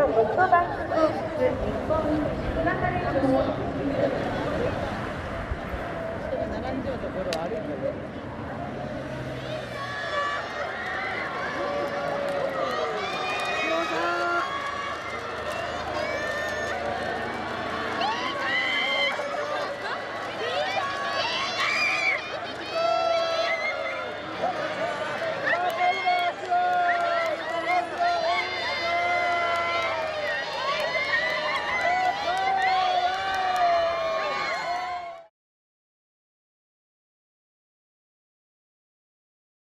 ソフトバンクホークス日本島原町。 並んでるところを歩いてる。